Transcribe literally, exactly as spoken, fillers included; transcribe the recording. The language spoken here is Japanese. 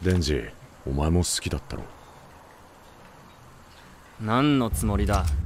デンジ、お前も好きだったろ。 何のつもりだ。